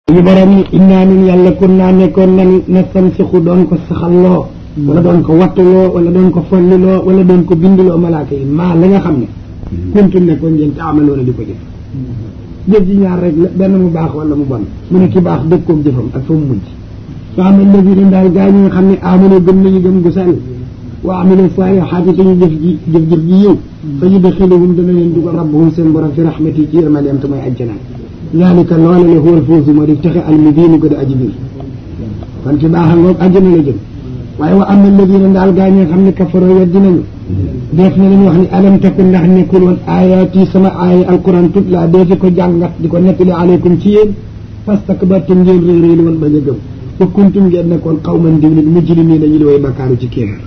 ñu borom ni innaa nun yàlla kun naa nekkoon nan nastansixu doon ko saxalloo wala doon ko wattuloo wala doon ko folliloo wala doon ko bindiloo malaaka yi maa la nga xam ne kuntu nekkoon ngeen te amaloona di ko jëf jëf ji ñaar rek la benn mu baax wala mu bon mu ne ki baax dëkkoog jëfam ak fa mu mujj soo xam ne lëgi daal gaa ñi nga xam ne amano gëm nañu gëm gu sell wa amilu saalihaati te ñu jëf ji yiw fa yudxiluhum dana leen dugal rabbuhum seen borom fi rahmati ci yërmandeem te mooy ajjanaan zalika loola le huwa alfawzu moo di texe almubiinu ko di aji biir kon ci baax a ngoog àjjana la jëm waaye wa amma alladina daal gaa ñi nga xam ne kafaroo weddi nañu def na lañu wax ni alam takun ndax nekkul woon ayaati sama aaya alquran tut laa deefi ko jàngat di ko nettali aleykum ci yéen fastakbartum ngeen réeréelu woon bañ a gëm wa kuntum ngeen nekkoon qawman diw nit mujrimiina ñu di way bakkaaru ci kéefar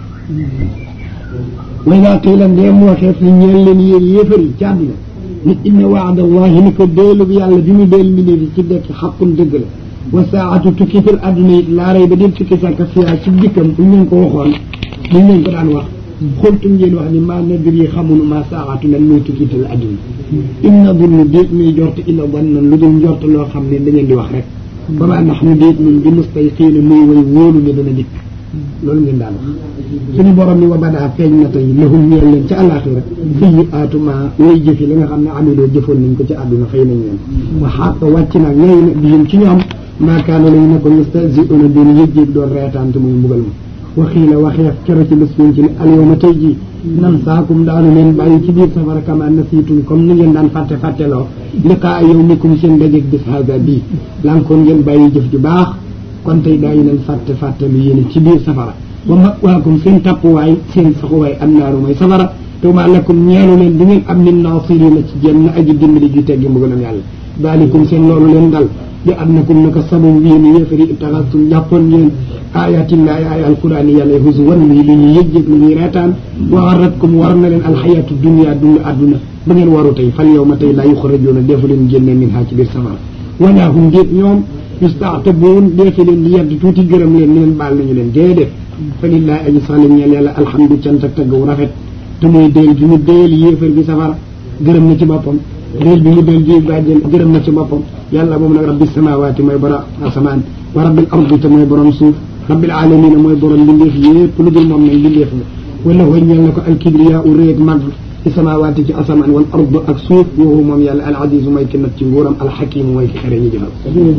wa idaa qiila ndeem waxeef ni ñeel leen yéen yéefar yi ci àdduna nit inna waada allahi ni ko déelug yàlla bi mu déel mi fi ci dekk xaqun dëgg la wa saatu tukki fil àdduna it laa rey ba dem sikki sàkka fiyaa ci dikkam buñ leen ko waxoon buñ leen ko daan wax xultum ngeen wax ni maa nadri xamunu maa saatu lan muy tukki fil àdduna inna dunnu déet muy jort illa dannan lu dul njort loo xam ne da ngeen di wax rek ba maa naxnu déet nun bi mustayqiina muy way wóolu ne dana dikk loolu ngeen daan wax suñu borom ni wa badaa feeñ na tey lahum ñeel leen ca àllaaxira sayyi'aatu maa way jëfi la nga xam ne amiloo jëfoon nañ ko ci àdduna fay nañ leen wa xaqa wàcc nag ñooy na bihim ci ñoom maa kaana lañu ne ko yastahzi'uuna doon yëg-yëg doon reetaan te muy mbugal ma waxiila waxeef kero ci bés ci ne alyawma tey ji nansaakum daanu leen bàyyi ci biir safara kama nasiitum comme ni ngeen daan fàtteloo liqaa yawmikum seen dajeeg bis haaza bii lankoon ngeen bàyyi jëf ju baax kon tey daañu leen fàttelu yéen ci biir safara wa ma'waakum seen tappuwaay seen saxuwaay annaaru mooy safara te maa lakum ñeelu leen du ngeen am min naasiriina ci jenn aji dimbali ju teggi mbugalam yàlla daalikum seen loolu leen dal bi annakum naka sabab yéen yéefari ittaxastum jàppoon ngeen ayatillahi ay alquran yàlla huzuwan muy lu ñuy yëg-yëg lu ñuy reetaan wa garratkum war na leen alxayaatu dunya dund adduna ba ngeen waru tey fal yawma tey laa yuxrajuuna defu leen génne min ha ci biir safara wala hum déet ñoom yusta'tabuun deefe leen di yedd tuuti gërëm leen leen baal nañu leen déedéet fa lillahi aji sax leen ñeel yàlla alhamdu cant ak tagg wu rafet te mooy déel bi mu déel yéefar bi safara gërëm na ci boppam déel bi mu déel ji bàjjen gërëm na ci boppam yàlla moom nag rabbi samawaati mooy borom asamaan wa rabbil ardi te mooy borom suuf rabbil alamina mooy borom mbindeef yépp lu dul moom nag mbindeef la wala hoo ñeel na ko alkibriyaa u réeg mag ci samawaati ci asamaan wal ard ak suuf woowu moom yàlla al aziz mooy ki nat ci nguuram alxakimu mooy ki xere ñu jëfal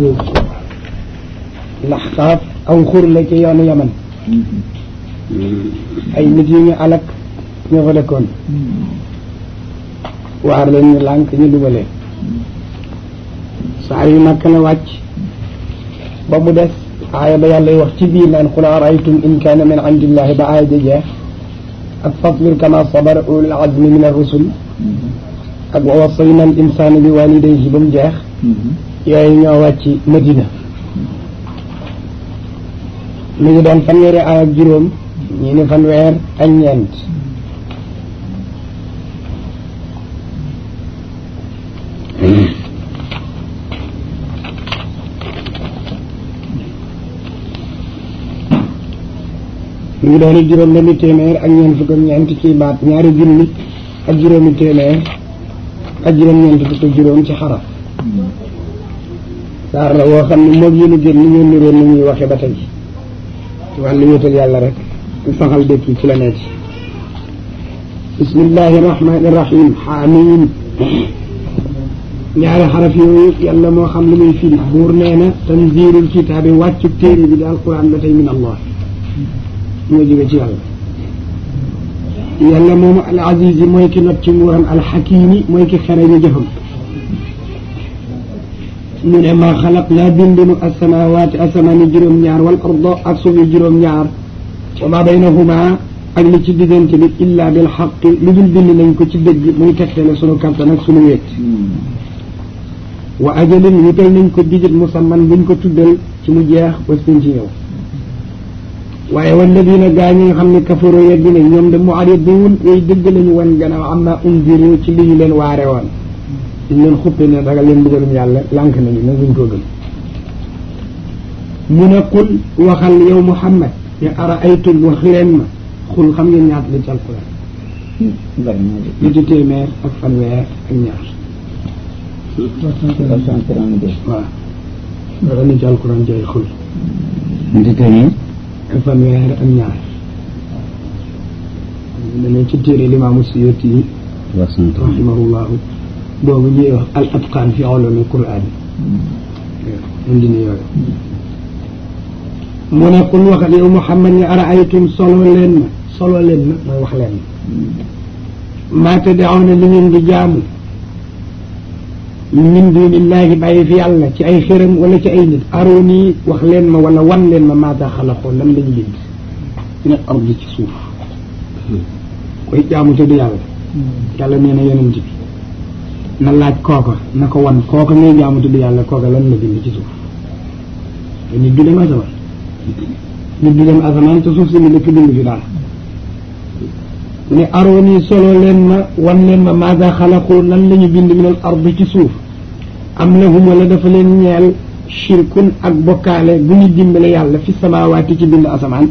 laxqaaf aw xur la ci yoonu yaman ay nit yu ñu alak ñoo fa dëkkoon waar leen ñu lànk ñu dugalee saar yu makk na wàcc ba mu des aaya ba yàlla wax ci biir naan qul araytum in kaana min indillahi ba aaya ja jeex ak fasbir kama sabara ulul azmi min ar-rusul ak wa wassayna al insana bi walidayhi ba mu jeex yooyu ñoo wàcc Madina mi ngi doon fanweeri aaya ak juróom ñii ni fanweer ak ñeent mi ngi doon juróom benni téeméer ak ñeent fukk ak ñeent ci baat ñaari junni ak juróomi téeméer ak juróom ñeent fukk ak juróom ci xaraf saar la woo xam ne moog yéen a gën ni ñoo niroon ni ñuy waxe ba tey ci wàllu wéetal yàlla rek saxal dëkk ci la nekk bismillahi rahmani rahim xaamiim ñaari xaraf yooyu yàlla moo xam li muy firi buur nee na tanziilul kitaabi wàccu téere bi di alquran ba tey min allah ñoo jóge ci yàlla yàlla moomu al aziz yi mooy ki not ci nguuram al xakiimi mooy ki xere ñu jëfam mu ne maa xalaq laa bindunu asamawaati asamaani juróom-ñaar wal arda ak suufi juróom-ñaar wa maa baynahuma ak li ci diggante bi illa bil xaqi lu dul bind nañ ko ci dëgg muy tegtale sunu kattan ak sunu wéet wa ajalin wutal nañ ko digit musamman buñ ko tuddal ci mu jeex ba suñ ci ñëw waaye walladina gaa ñi nga xam ne kafaro yeddi nañ ñoom de mu'ridun yooyu dëgg lañu wan gannaaw amma unziru ci li ñu leen waare woon ñu leen xuppe ne ragal leen mbugalum yàlla lànk nañu nag buñ ko gëm mu ne qul waxal yow Muhammad ya araaytum wax leen ma xul xam ngeen ñaata la ci alquran ñetti téeméer ak fanweer ak ñaar waaw dara ni ci alquran ci ay xul nti téeméer fanweer ak ñaar danañ ci téere Limaamu Suyuti yi rahimahullahu boobu ñuy wax al atqaan fi ulumil qur'aan indi na yooyu mu ne qul waxat yow Muhammad ni araaytum solo leen ma mooy wax leen ma maa tad'uuna li ngeen di jaamu min duunillaahi bàyyi fi yàlla ci ay xërëm wala ci ay nit arooni wax leen ma wala wan leen ma maata xalaqoo lan lañu bind min al ardi ci suuf koy jaamu te du yàlla yàlla nee na yonent bi na laaj kooka na ko wan kooka ngay jaamu te du yàlla kooka lan la bind ci suuf te nit du dem asamaan nit du dem asamaan te suuf si mi nekk bind fi daal ne arooni solo leen ma wan leen ma maata xalaqoo lan la ñu bind min al ardi ci suuf am lahum wala dafa leen ñeel shirkun ak bokkaale bu ñu dimbale yàlla fi samaawaati ci bind asamaan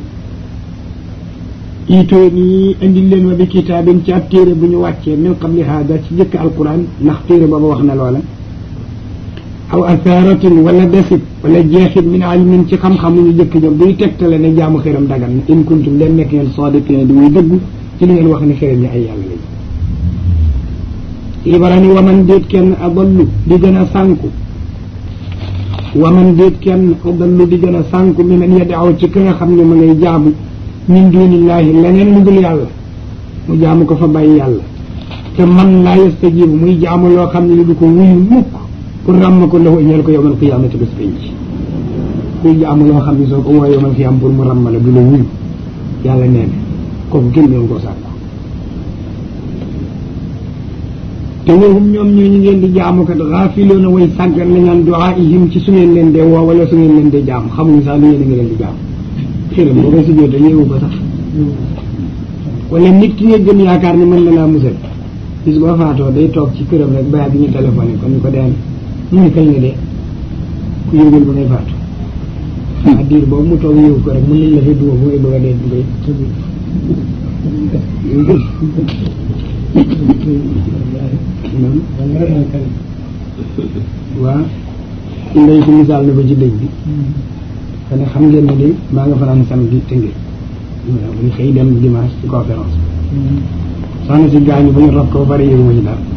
itoo nii indil leen ma bi kitaabin ci ab téere bu ñu wàccee min qabli haada ci jëkk alquran ndax téere booba wax na loola aw atharatin wala desit wala jeexit min ilmin ci xam-xamu ñu jëkk ñoom buy tegtale ne jaamu xëram dagan na in kuntum leen nekk ngeen saadiqiina di muy dëgg ci li ngeen wax ne xëram ñi ay yàlla lañ ibarani waman déet kenn adallu di gën a sànku waman déet kenn adallu di gën a sànku mi man yad'u ci ka nga xam ne ma ngay jaamu min dunillahi leneen lu dul yàlla mu jaamu ko fa bàyyi yàlla te man laa yastajibu muy jaamu loo xam ne du ko wuyu mukk pour ràmm ko lahu ñeel ko yawmal qiyaamati bés penc kuy jaamu loo xam ne soo ko woo yawmal qiyaam pour mu ràmm la du la wuyu yàlla nee na kooku kenn doon koo sàkku te wahum ñoom ñooñu ngeen di jaamu kat gaafiloona way sàggan la ñaan du'aa'ihim ci su ngeen leen dee woo wala su ngeen leen dee jaamu xamuñu sax li ngeen di leen di jaamu xëram boo koy si jotee ñëwu ko sax wala nit ki nga gën yaakaar ne mën na laa musal bis boo faatoo day toog ci këram rek bàyyi bi ñu téléphoné kon ñu ko deen mu ne kañ nga dee ku yëgul ba ngay faatu waa diir boobu mu toog yëwu ko rek mën nañ la fi duma bu ngay bëgg a dee ngay waa ndey si misaal na ko ci dëj bi kon xam ngeen ne de maa nga fanaan samedi tëngee waaw bu ñu xëy dem dimanche ci conférence soxna si gaañu ba ñu rob ko ba pare yëgu ma ci dara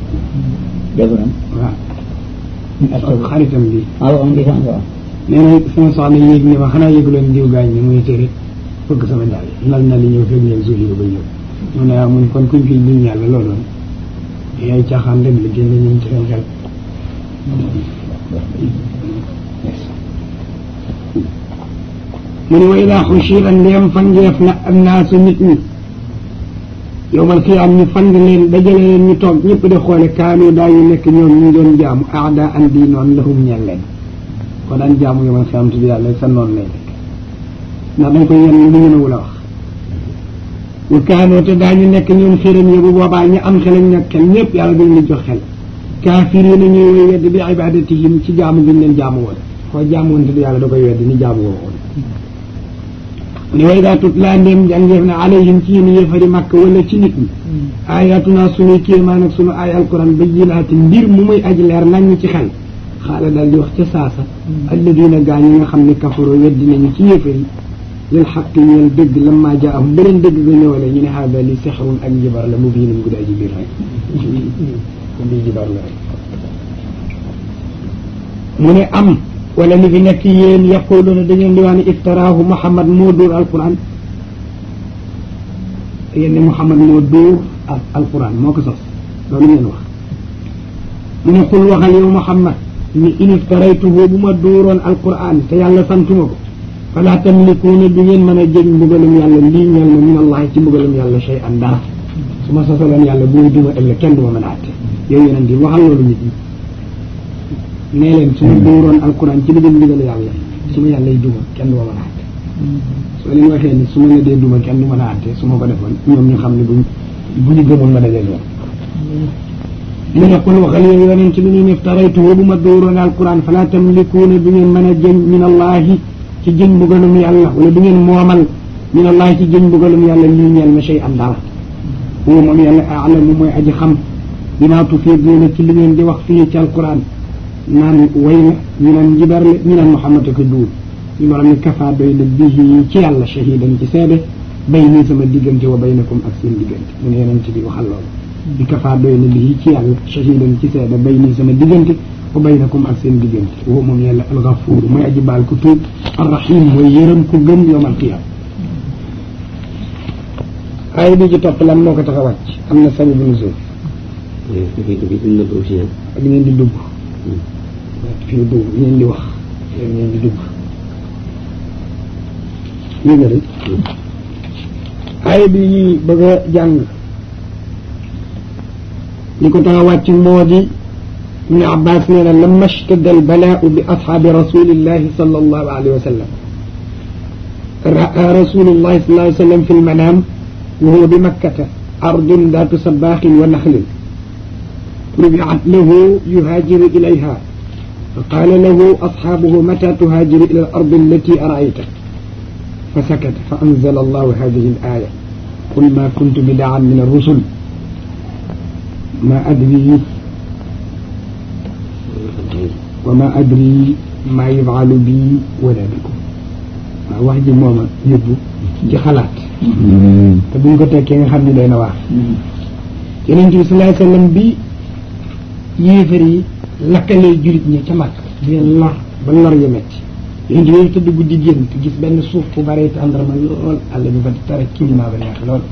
waaw xaritam bi nee na sama soxna yéeg ne ma xanaa yëgu leen diw gaañ ñi muy tëri fëgg sama daal nal na li ñëw fekk ñëw suuf yi ba ñëw mu ne waaw mu ne kon kuñ fi duñ yàlla loolu yaay caaxaan dem la génne ñu ci seen xel mu ne wa idaa xushira ndeem fangeef na annaasu nit ñi yowmal qiyaam ñu fang leen dajale leen ñu toog ñëpp di xoole kaanu daañu nekk ñoom ñu doon jaamu aada an di noon lahum ñeel leen ko daan jaamu yowmal qiyaam tudd yàlla sa noonu lay nekk ndax dañ koy yenn lu ñu mënewul a wax wa kaanoo te daañu nekk ñoom xiram yi bu boobaa ñu am xel ak ñàkk xel ñëpp yàlla dañ leen jox xel kaafiriina ñuy woy wedd bi ibadatihim ci jaamu bi ñu leen jaamu woon koo jaamu woon tudd yàlla da koy wedd ni jaamu woo woon mu ne wa idaa tutlaa ndéem jàngeef na alayhim ci yéen yéefari màkk wala ci nit ñi ayatuna sunuy kéemaan ak sunu ay alquran bayyinaati mbir mu muy aji leer nañ ci xel xaala daal di wax ca saasa alladina gaañ nga xam ne kafaroo weddi nañu ci yéefari lil xaq ñeel dëgg lammaa jaahum beneen dëgg ga ñëwalee ñu ne haada li sixrun ak njibar la mubiinun guddi aji biir rek lii jibar la rek mu ne am wala li fi nekk yéen yaquluuna da ngeen di wax ne iftaraahu Muhammad moo dóor alquran yéen ne Muhammad moo dóor alquran moo ko sos loolu ngeen wax mu ne xul waxal yow Muhammad ni in iftaraytuhu bu ma dóoroon alquran te yàlla santuma ko falaa tamlikuuna du ngeen mën a jëg mbugalum yàlla lii ñeel ma min allahi ci mbugalum yàlla shay'an dara su ma sosaloon yàlla booy duma ëllëg kenn du ma mën a àtte yow yeneen di waxal loolu nit ñi nee leen su ma dóoroon alquran ci li gën ndigal yàlla su ma yàlla duma kenn du ma mën a àtte soo leen waxee ni su ma la dee duma kenn du mën a àtte su ma ko defoon ñoom ñu xam ne bu ñu gëmoon ma dajee lool mu ne qul waxal yow yeneen ci li ñuy iftaraytuhu bu ma dóoroon alquran falaa tamlikuuna du ngeen mën a jëñ min allahi ci jëñ mbugalum yàlla wala du ngeen moomal min allahi ci jëñ mbugalum yàlla lii ñeel ma shay'an dara huwa moom yàlla a'lamu mooy aji xam bimaa tufiiduuna ci li ngeen di wax fii ci alquran naan way na ñu naan njibar la ñu naan Muhammad ak duul ñu borom ne kafaa doy na bihi ci yàlla shahidan ci seede bay nii sama diggante wa baynakum ak seen diggante mu ne yonent bi waxal loolu bi kafaa doy na bihi ci yàlla shahidan ci seede bay nii sama diggante wa baynakum ak seen diggante woo moom yàlla algafuur mooy aji baal ku tuub arrahim mooy yërëm ku gëm yawmal qiyaama aaya bi ci topp lan moo ko tax a wàcc am na sababu nuzul ak ngeen di dugg fi ñu dugg ngeen di wax ngeen di dugg yéen nga rek aaya bi ñuy bëgg a jàng li ko tax a wàcc moo di ibn Abbas nee na lamma ishtadda al-balaa'u bi ashaabi rasulillahi sallallahu alayhi wa sallam ra'a rasulullahi sallallahu alayhi wa sallam fi al-manaam wa huwa bi makkata ardun daatu sabbaaxin wa naxlin rubi'at lahu yuhaajiru ilayha fa qaala lahu ashaabuhu mataa tuhaajiru ila al-ardi allatii ara'ayta fa sakata fa anzala allahu haadihi al-aaya qul maa kuntu bid'an min ar-rusul maa adrii wa maa adrii maa yuf'alu bii wala bikum waaw wax ji mooma yóbbu ci xalaat te buñ ko tekkee nga xam ne doy na waar Yonent bi sallallahu alayhi wa sallam bi yéefar yi lakkalee jurit ñi ca Makka di lor ba lor ya metti Yonent bi tëdd guddi génn te gis benn suuf bu bare tàndarma lool àll bi ba tara climat ba neex lool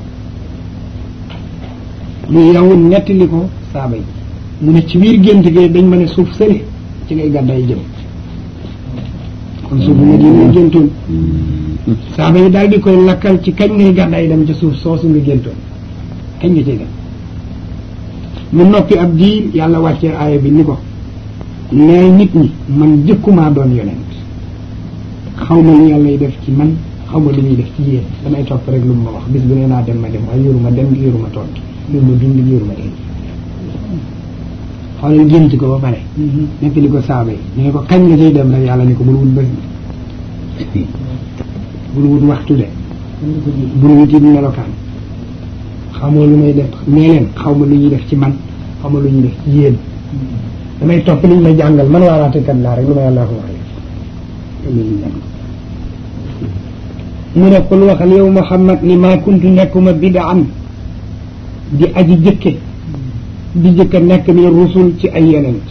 mu yow nettali ko saaba yi mu ne ci biir gént gi dañ ma ne suuf sële ci ngay gàddaay jëm kon suuf bu ma génn géntoon saaba yi daal di koy lakkal ci kañ ngay gàddaay dem ci suuf soosu nga géntoon kañ nga cay dem mu noppi ab diir yàlla wàccee aaya bi ni ko nee nit ñi man jëkkumaa doon yonent xaw ma lu yàlla def ci man xaw ma lu ñuy def ci yéen damay topp rek lu mu ma wax bis bu nee naa dem ma dem waaye yoruma dem yoruma tontu yoruma dund yoruma dem xoolal gént ko ba pare nekk li ko saaba yi ñu ne ko kañ nga cay dem rek yàlla ni ko bul wut bés bul wut waxtu de bul wut it melokaan xamoo lu may def nee leen xaw ma lu ñuy def ci man xaw ma lu ñuy def ci yéen damay topp liñ ma jàngal man waaraatekat laa rek lu ma yàlla ko waxee mu ne qul waxal yow Muhammad ni maa kuntu nekkuma bid'an di aji jëkke di jëkka nekk min rusul ci ay yonent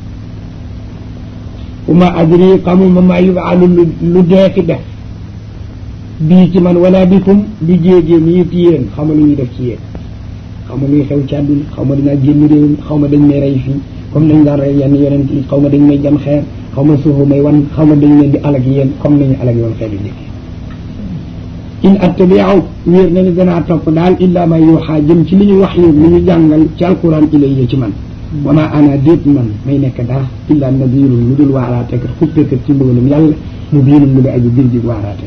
wa ma adri xamuma maa yub'alu lu deefi def bii ci man wala bikum lu jéegéen yëpp yéen xaw ma lu ñuy def ci yéen xaw ma luy xew ci àdduna xaw ma dinaa génn réew mi xaw ma dañ may rey fii comme nañ daan rey yenn yonent yi xaw ma dañ may jam xeer xaw ma suufu may wan xaw ma dañ leen di alag yéen comme nañu alag yoon xeetu njëkk in attabi'u wéer na ni danaa topp daal illa ma yuuxa jëm ci li ñu wax yu li ñu jàngal ci alquran ilayya ci man wa ma ana déet man may nekk dara illa nadirun lu dul waaraatekat xuppekat ci mbugalum yàlla mu biinum lu di aju bir ji waaraate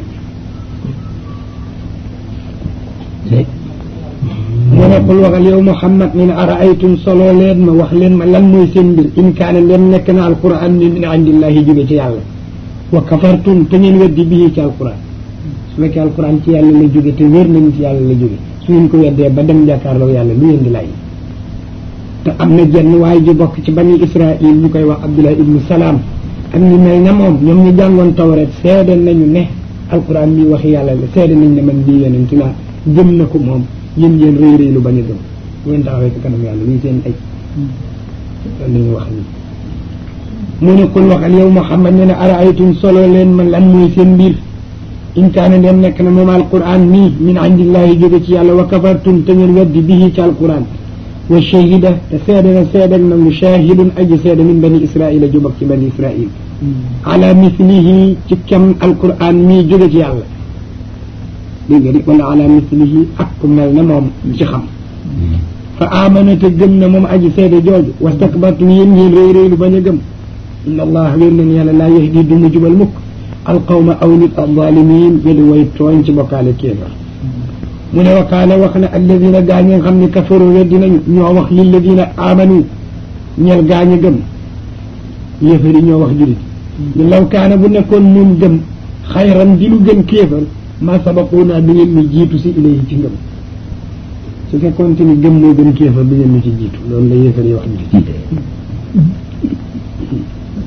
mu ne qul waxal yow Muhammad min araaytum solo leen ma wax leen ma lan mooy seen mbir in kaana leen nekk na alquran ni min indillahi jóge ci yàlla wa kafartum te ngeen weddi bii ci alquran su fekkee alquran ci yàlla la jóge te wér nañu ci yàlla la jóge su ngeen ko weddee ba dem jàkkaarloo yàlla lu ngeen di lay te am na jenn waaye ji bokk ci bani Israil ñu koy wax Abdullah ibnu Salaam ak ñu mel na moom ñoom ñu jàngoon tawret seede nañu ne alquran bi waxi yàlla la seede nañ ne man bii yonent laa gëm na ko moom yéen ngeen rëy rëy lu bañ a gëm ngeen taxawee ci kanam yàlla luy seen ay loolu la ñu wax ni mu ne qul waxal yow Muhammad ne ne araaytum solo leen man lan mooy seen mbir in kaana dem nekk na moom alquran nii min indillahi jóge ci yàlla wa kafartum te ngeen weddi bihi ci alquran wa shahida te seede na seedal na mu shahidun aji seede min bani israila ju bokk ci bani israil ala mislihi ci kem alquran mii jóge ci yàlla dégg nga di wala ala mislihi ak ku mel ne moom ci xam fa amana te gëm na moom aji seede jooju wastakbartum yéen ngeen réy réy lu bañ a gëm inna allah wér na yàlla laa yahdi du mu jubal mukk alqawma aw nit alzalimin yedi way tooñ ci bokkaale kéefar mu ne wakaala wax na alladina gaa ñi nga xam ne kafaru weddi nañu ñoo wax lilladina amanu ñeel gaa ñi gëm yéefari ñoo wax julit ñu law kaana bu nekkoon moom gëm xayran di lu gën kéefar ma sabaquuna du ngeen ñu jiitu si ilayhi ci ngëm su fekkoon te ni gëm moo gën kéefar du ngeen ñu ci jiitu loolu la yéefar yi wax julit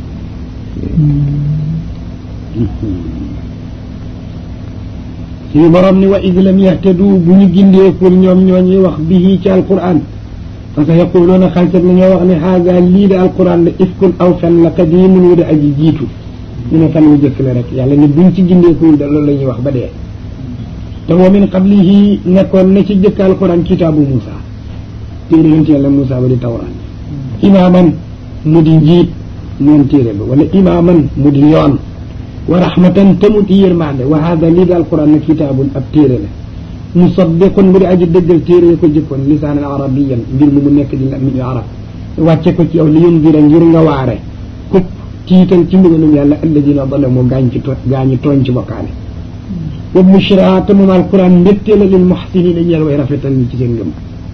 suñu borom ni wa id lam yahtadu bu ñu gindeekul ñoom ñoo ñuy wax bihi ci alquran fa sa yaquluuna xalsat la ñoo wax ne xaaga lii de alquran la ifkun aw fen la qadimun wu de aji jiitu ñu ne fen wu jëkk la rek yàlla ni buñ ci gindeekul de loolu la ñuy wax ba dee te wa min qablihi nekkoon na ci jëkk alquran kitaabu Muusa téere yonent yàlla Muusa ba di tawraat imaaman mu di njiit moom téere ba wala imaaman mu di yoon wa rahmatan te mu di yërmande wa hada lii di alquran na kitaabun ab téere la musaddiqun mu di aji dëggal téere ya ko jëkkoon lisaanan arabiyan mbir mu nekk di lamiñu arab wàcce ko ci yow li yundira ngir nga waare kub tiital ci mbugalum yàlla alladina dalamu gaañi tooñ ci bokkaale wa bushra te moom alquran mbégte la lil muhsinina ñeel way rafetal ñi ci seen ngëm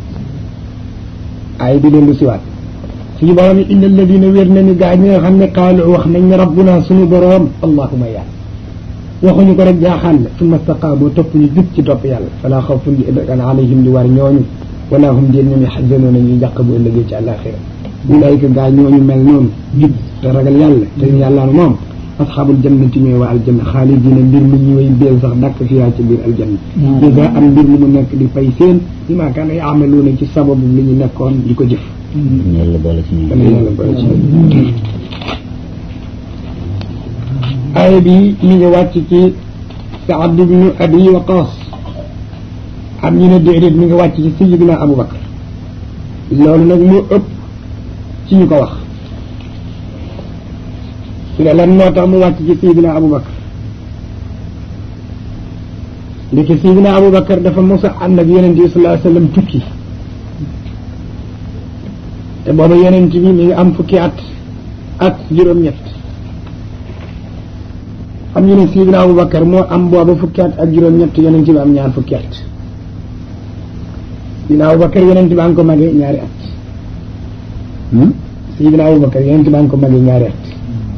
ay bi leen lu siwaat suñu borom yi inna alladina wér na ni gaa ñi nga xam ne qaalu wax nañ ne rabbuna suñu borom allahuma yàlla waxuñu ko rek jaaxaan la summa staqaamu topp ñu jub ci topp yàlla fala xawfun di ëllëgan alayhim di war ñooñu wala hum déen ñoom yaxzanoona ñuy jàq bu ëllëgee ci àllaaxira ulaayika gaa ñooñu mel noonu jub te ragal yàlla te yàlla moom asxaabul jannati ñooy waa aljanna xaalidina mbir mu ñu way beel sax dàkk fiyaa ci biir aljanna jazaa am mbir mu nekk di fay seen bi maa kaana yaamaluuna ci sababu li ñu nekkoon di ko jëf yàlla boole ci ñoom yàlla boole ci ñoom aaya bi mi ngi wàcc ci Saad ibnu Abi Waqaas am ñu ne déedéet mi ngi wàcc ci Sayyidina Abu Bakar loolu nag moo ëpp ci ñu ko wax su ne lan moo tax mu wàcc ci Sayyidina Abu Bakar ndeke Sayyidina Abu Bakar dafa mos a ànd ak Yonent bi sallallahu alayhi wa sallam tukki te booba Yonent bi mi ngi am fukki at ak juróom-ñett xam ñu ne Sayyidina Abu Bakar moo am booba fukki at ak juróom-ñett Yonent bi am ñaar fukki at Sayyidina Abu Bakar Yonent bi am ko magee ñaari at Sayyidina Abu Bakar Yonent bi am ko magee ñaari at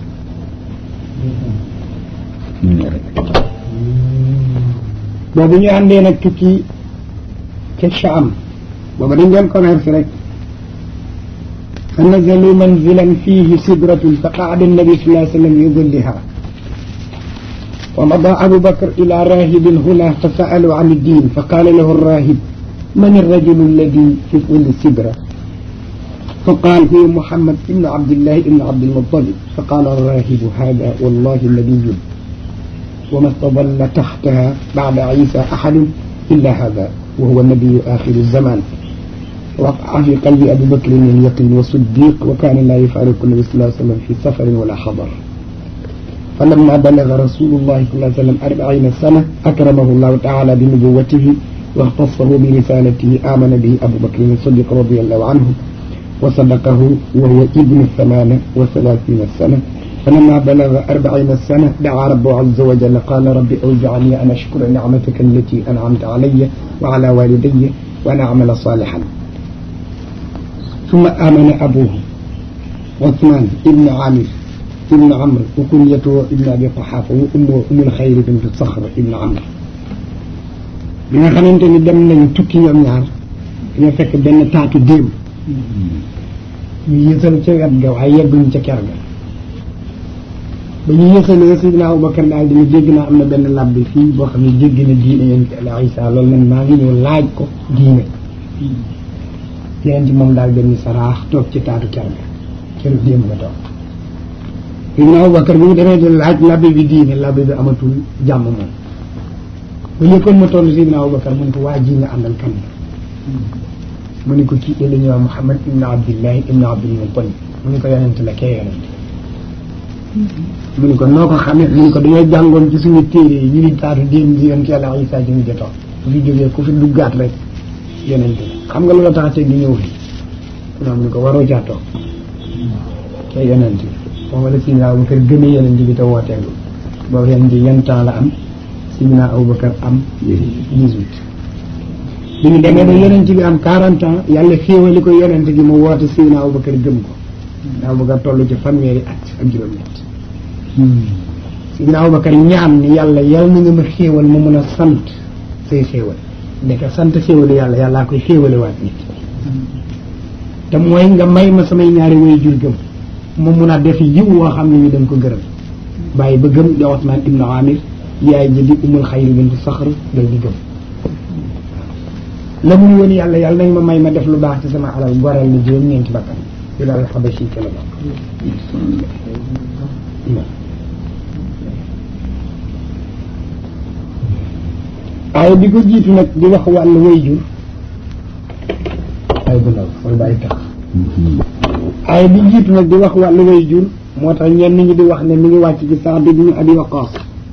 boobu ñu àndee nag tukki ca Shaam booba dañ doon commerce rek fa nazalu manzilan fiihi sidratun fa qaada annabi sallallahu alayhi wa sallam yudilliha wa mada Abu Bakr ila rahibin huna fa sa'alu an ad-din fa qala lahu ar-rahib man ar-rajulu alladhi fi dhilli sidra fa qala huwa Muhammad ibn Abdillah ibn Abd al-Muttalib fa qala ar-rahib hadha wallahi nabiyyun wa ma istadalla tahtaha ba'da Isa ahadun illa hadha wa huwa nabiyyu akhir az-zaman وقع في قلب أبي بكر اليقين والصديق وكان لا يفارق النبي صلى الله عليه وسلم في سفر ولا حضر فلما بلغ رسول الله صلى الله عليه وسلم 40 سنة أكرمه الله تعالى بنبوته واختصه برسالته آمن به أبو بكر الصديق رضي الله عنه وصدقه وهو ابن 38 سنة فلما بلغ 40 سنة دعا ربه عز وجل قال رب أوزعني أن أشكر نعمتك التي أنعمت علي وعلى والدي وأن أعمل صالحا ثم آمن أبوه عثمان ابن عامر ابن عمرو وكنيته ابن أبي قحافة وأمه أم الخير بنت صخر ابن عمرو bi nga xamante ni dem nañ tukki ñoom ñaar dañoo fekk benn taatu déem ñu yësal ca wet ga waaye yegguñ ca ker ga ba ñu yësalee Sidina Abubakar daal di ñu dégg naa am na benn labbi fii boo xam ne dégg na diine yonent Yàlla Isaa loolu nag maa ngi ñëw laaj ko diine yonent moom daal benn saraax toog ci taatu ker ga keru déem nga toog Sidina Abubakar bi mu demee di laaj labbi bi diine labbi bi amatul jàmm moom ba yëkkoon ma toll Sidina Abubakar mu ne ko waa ji nga àndal kan mu ne ko kii la ñuy wax Muhammad ibn Abdillahi ibn Abdul Muttalib mu ne ko yonent la kee yonent mu ne ko noo ko xamee mu ne ko dañoo jàngoon ci suñu téere yi ñu ni taatu déem di yonent Yàlla Isaa ci mujj toog ku fi jógee ku fi duggaat rek yonent la xam nga lu la tax a teg di ñëw fi mu ne ko waroo caa toog kee yonent moom la Sidina Abubakar gëmee yonent bi te wooteelu boobu yonent bi yan temps la am Sidina Abubakar am 18 bi ñu demee ba yonent bi am 40 ans yàlla xéewali ko yonent bi mu woote Sidina Abubakar gëm ko Sidina Abubakar toll ci fanweeri at ak juróom-ñett Sidina Abubakar ñaan ni yàlla yal na nga ma xéewal ma mën a sant say xéewal ndeke sant xéewalu yàlla yàllaa koy xéewale waat nit te mooy nga may ma samay ñaari way jur gëm ma mun a def yiw woo xam ne ñu dañ ko gërëm bàyyi ba gëm di Ousmane ibnu Amir yaay ji di umul xayri bintu Saxr dal di gëm la muy woon yàlla yàlla nañ ma may ma def lu baax ci sama alal goral la juróom-ñeenti bakkan Bilaal Xabashi ke la bokk aaya bi ko jiitu nag di wax wàllu way jur ay bu ndaw wala bàyyi tax aaya bi jiitu nag di wax wàllu way jur moo tax ñenn ñi di wax ne mi ngi wàcc ci Saad ibn Abi Waqaas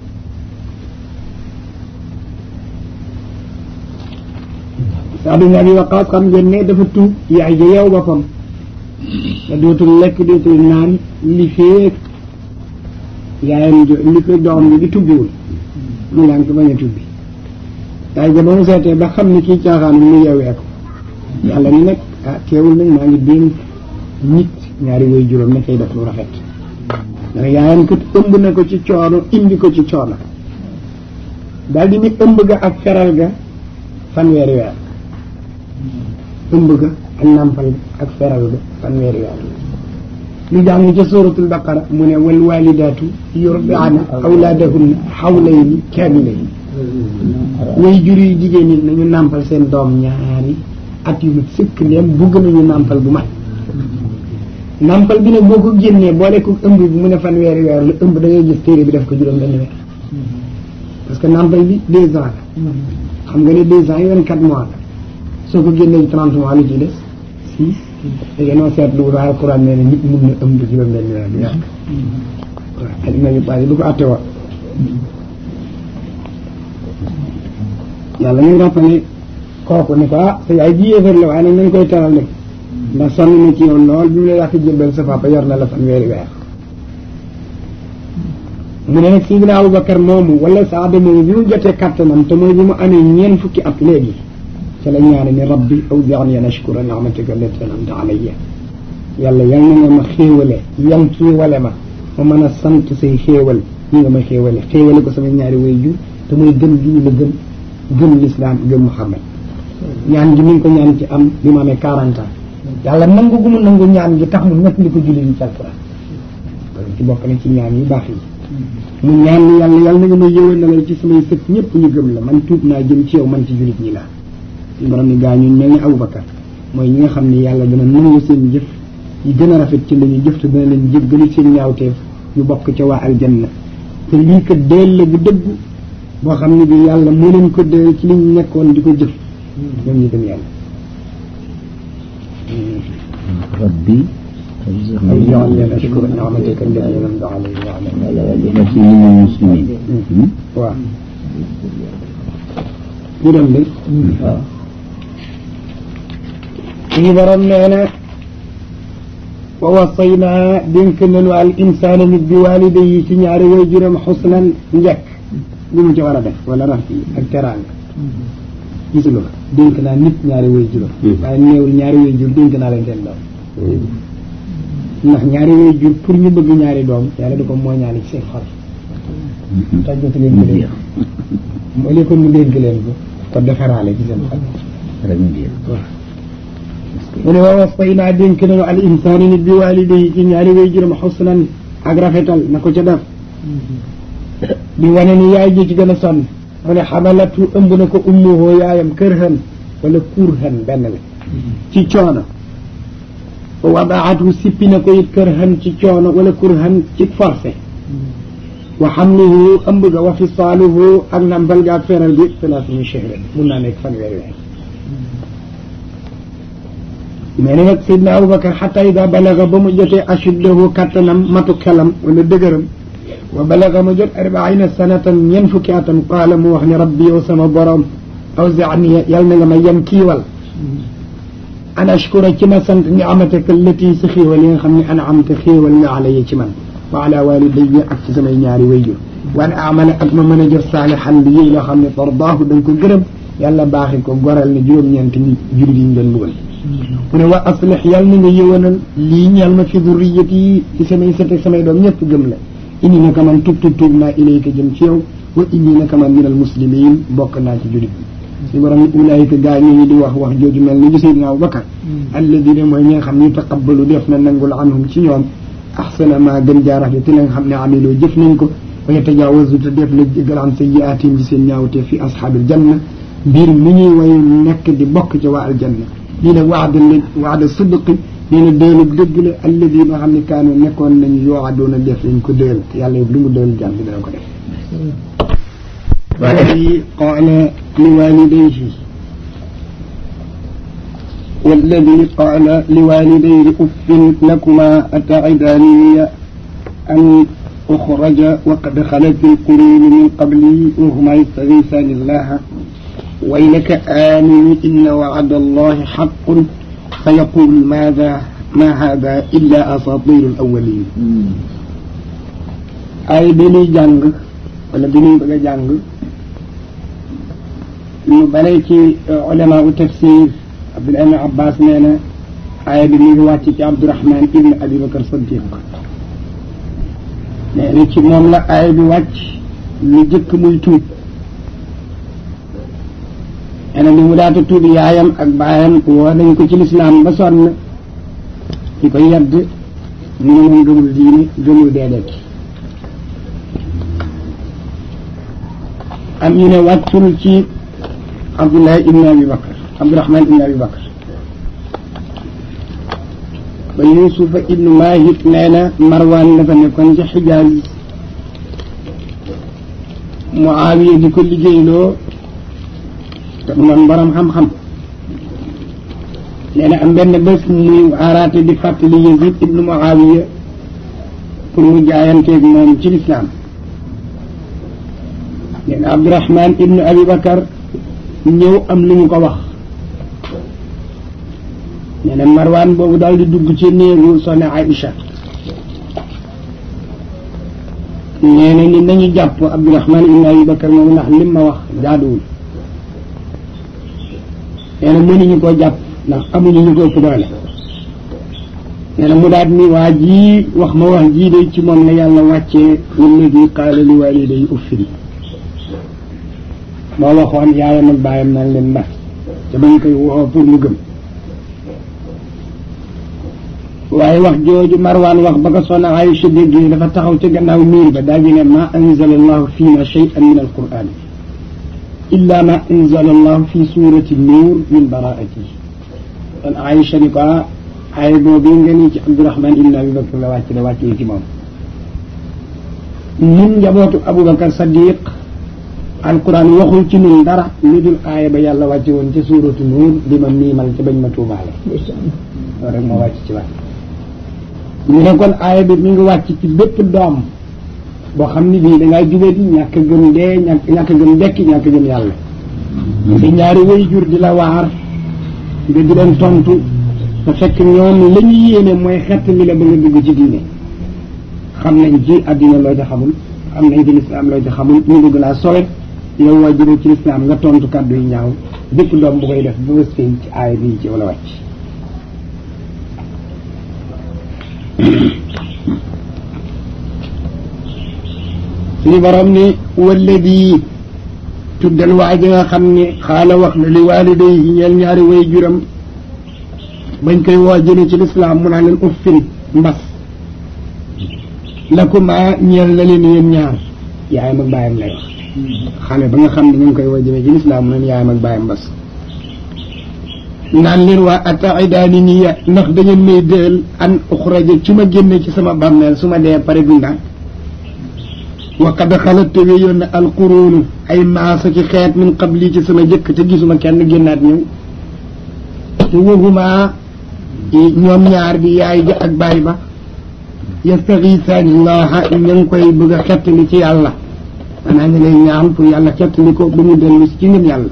Saad ibn Abi Waqaas xam ngeen ne dafa tuub yaay ja yeew boppam te dootul lekk dootul naan li fee yaayam li ko doom bi di tubbiwul mu lànk bañ a tubbi yaay ja ba mu seetee ba xam ni kii caaxaan mu yeewee ko yàlla ni nag teewul nag maa ngi dénk nit ñaari way juróom ne koy def lu rafet ndax yaayam kat ëmb na ko ci coono indi ko ci coono daal di ni ëmb ga ak feral ga fanweeri weer ëmb ga ak nàmpal ak feral ga fanweeri weer lu jàng ca suratul baqara mu ne wal walidaatu yurdi'na awlaadahunna hawlayni kaamilayni way jur yi jigéen ñi nañu nàmpal seen doom ñaari at yu mat sëkk leen bugg nañu nàmpal bu mat nàmpal bi nag boo ko génnee boole ko ëmb bi mu ne fanweeri weer la ëmb da ngay gis téere bi def ko juróom benn weer parce que nàmpal bi 2 ans la xam nga ne 2 ans yi 24 mois la soo ko génnee 30 mois lu ci des 6 léegi noo seetlu waa alquran nee na nit mun na ëmb juróom benn weer bi yàq waaw ak nañu bàyyi du ko atte woon yàlla ñu rappelé kooku ni ko sa yaay ji yéefar la waaye nag nañ koy teral nag ndax sonn na ci yow lool bi mu la yàq jëmbal sa papa yor na la fanweeri weer mu ne nag Sidina Abubakar moomu wala Saada moomu bi mu jotee kattanam te mooy bi mu amee 4 fukki at léegi ca la ñaane ni rabbi awzi'ni an ashkura ni'mataka allati an'amta alayya yàlla yal na nga ma xéewale yan kiiwale ma mën a sant say xéewal ñi nga ma xéewale ko sama ñaari way jur te mooy gëm gi ñu la gëm lislaam gëm Muhammad ñaan gi mi ngi ko ñaan ci am bi mu amee 40 ans yàlla nangu gu mu nangu ñaan gi tax mu nekk li ko julli ñu ci alquran ci bokk na ci ñaan yu baax yi mu ñaan ni yàlla na nga may yëwénalal ci samay sët ñëpp ñu gëm la man tuub naa jëm ci yow man ci jullit ñi laa suñu borom ni gaa ñu mel ni Abubakar mooy ñi nga xam ne yàlla dina nangu seen jëf yi gën a rafet ci la ñuy jëf te dina leen jéggalu seen ñaawteef ñu bokk ca waa aljanna te lii ko deel la bu dëgg boo xam ne bi yàlla moo leen ko deel ci liñ nekkoon di ko jëf ñoom ñu gëm yàlla rabbi awzi'ni an ashkura ni'mataka allati an'amta alayya wa muslimin waaw ñu dem de waaw suñu borom nee na wa wasaynaa dénk nañu al insaana nit bi waalidayhi ci ñaari way juróom xusnan njëkk li mu ci war a def wala rafet ak teraanga gisuloo dénk naa nit ñaari way juróom waaye néewul ñaari way jur dénk naa leen seen doom ndax ñaari way jur pour ñu bëgg ñaari doom yàlla da ko mooñaale ci seen xol tàggatu leen ko leen moo li ko mu dénk leen ko defaraale ci seen xol mu ne wa wasaynaa dénk nañu al insaani nit bi waalidayhi ci ñaari way juróom xusnan ak rafetal na ko ca def di wane ni yaay ji ci gën a sonn mu ne xamalatu ëmb na ko ummuhu yaayam kërhan wala kurhan benn la ci coono wa wadaatu sippi na ko it kërhan ci coono wala kurhan ci forcé wa xamluhu ëmb ga wa fisaaluhu ak nambal ga ak feral gi salaasuna shahran mun naa nekk fanweeri weer mais nag Seydina Abubakar xataa ida balaga ba mu jotee ashuddahu kattanam matu xelam wala dëgëram wa balaga ma jot 40 sanatan 4 fukki atam qaala mu wax ne rabbi yow sama borom awzi'ni yal na nga ma yem kiiwal an ashkura ci ma sant ni'mataka allati sa xéewal yi nga xam ne an'amta xéewal nga alayya ci man wa ala walidayya ak ci samay ñaari wayjur wa an a'mala ak ma mën a jëf saalihan li yéy loo xam ne tardaahu da nga ko gërëm yàlla baaxi ko goral ne juróom-ñeenti ñi jullit yi ñu doon dugal mu ne wa aslih yàlla na nga yëwanal lii ñeel ma fi durriyati ci samay sët ak samay doom ñëpp gëm la inni naka man tuub naa ilayka jëm ci yow wa inni naka man minal muslimin bokk naa ci jullit bi si borom ulaayika gaa ñooñu di wax jooju mel ni Seydina Abubakar alladina mooy ñi nga xam ne taqabbalu def na nangul anhum ci ñoom ahsana ma gën jaarafle te la nga xam ne amiloo jëf nañ ko wa yatajaawazu te def la jéggal an sayyi'aatihim ci seen ñaawte fi ashaabil janna mbir mi ñuy wayu nekk di bokk ci waa aljanna lii nag waada sidqi nee na déelub dëgg la alladi nga xam ne kaanu nekkoon nañu yuu'aduuna def lañ ko déel te yàlla yëpp lu mu déel jàmm bi dana ko def والذي قال لوالديه أف لكما أتعدانني أن أخرج وقد خلت القرون من قبلي وهما يستغيثان الله ويلك آمن إن وعد الله حق فيقول ما هذا إلا أساطير الأولين أي بني جانغ ولا بني بغا جانغ lu bare ci ulama u tafsir Abdullah ibn Abbas nee na aaya bi mi ngi wàcc ci Abdurahman ibn Abi Bakar Siddiq nee na ci moom la aaya bi wàcc lu jëkk muy tuub nee na li mu daata tuub yaayam ak baayam woo nañ ko ci lislaam ba sonn ci ko yedd mu ne moom gëmul diine gëmul deedeek am ñu ne wàccul ci Abdullah ibn Abi Bakar Abdurahman ibn Abi Bakar ba Yuusufa ibn Maahit nee na Marwaan dafa nekkoon ci Xijaaz Muawiya di ko liggéeyloo te mu doon borom xam-xam nee na am benn bés muy waaraate di fàttali Yazid ibn Muawiya pour mu jaayanteeg moom ci lislaam nee na Abdurahman ibn Abi Bakar ñëw am lu ñu ko wax nee na Marwaan boobu daal di dugg ci néegu soxna Aïcha nee na ni nañu jàpp Abdurahman ibn Abi Bakar moom ndax lim ma wax jaaduwul nee na mënuñu koo jàpp ndax amuñu ñu ko ëpp doole nee na mu daat ni waa ji wax ma wax jii de ci moom la yàlla wàccee walladi qaala li waalidayhi uffin moo waxoon yaayam ak baayam naan leen mbas te bañ koy woo pour mu gëm waaye wax jooju Marwaan wax ba ko soxna Aïcha déggee dafa taxaw ca gannaaw miir ba daal di ne ma anzala allahu fiina shay'an min alquran illa ma anzala allahu fi surati nuur min baraati kon Aïcha ni ko ay boobu nga nii ci Abdurahman ibn Abi Bakar la wàcc ci moom ñun njabootu Aboubacar Sadiq alquran waxul ci ñun dara lu dul aaya ba yàlla wàcce woon ci suuratu nuur di ma miimal ci bañ ma tuumaale loolu rek moo wàcc ci wax ñu ne kon aaya bi mi ngi wàcc ci bépp doom boo xam ni bii dangay jubati ñàkk gëm dee ñàkk gëm dekki ñàkk gëm yàlla di ñaari way jur di la waar nga di leen tontu te fekk ñoom la ñu yéene mooy xett mi la ba nga dugg ci diine xam nañ ci àddina loo ci xamul xam nañ ci lislaam loo ci xamul ñu bëgg laa sowe yow waa jëlee ci lislaam nga tontu kàddu yi ñaaw bépp doom bu koy def ba bés ci aaya bi ci wala wàcc suñu borom ni walladi tuddal waa ji nga xam ne xaala wax na li waaliday yi ñeel ñaari way juram bañ koy woo jëlee ci lislaam mu naa leen uffin mbas lakuma ñeel na leen yéen ñaar yaayam ak baayam lay wax xale ba nga xam ne ñu ngi koy woo jëmee ci lislaam mu neen yaayam ak baayam mbas naan leen waa ataidaani niya ndax da ngeen may déel an uxraja ci ma génne ci sama bàmmeel su ma dee pare dundaat wa qad xalat te wéyoon na alquruunu ay maasa ci xeet min qabli ci sama jëkk te gisuma kenn génnaat ñëw te waxuma ñoom ñaar di yaay ja ak baay ba yastaxiisaani llaha ña ngi koy bëgg a xettali ci yàlla maanaam ñu lay ñaan pour yàlla xettali ko ba mu dellu ci ngëm yàlla